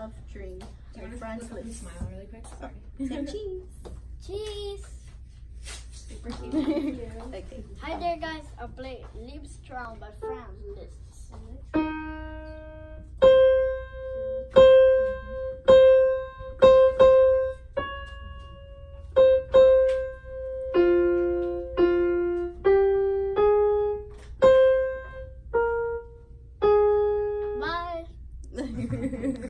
soft drink. My friends list. Smile really quick. Sorry. Say cheese. Cheese. Super cute. Okay. Hi there, guys. I play Live Strong by Friends Lists.